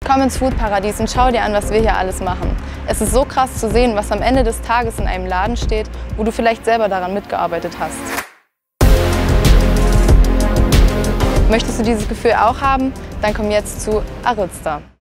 Komm ins Foodparadies und schau dir an, was wir hier alles machen. Es ist so krass zu sehen, was am Ende des Tages in einem Laden steht, wo du vielleicht selber daran mitgearbeitet hast. Möchtest du dieses Gefühl auch haben? Dann komm jetzt zu Arizta.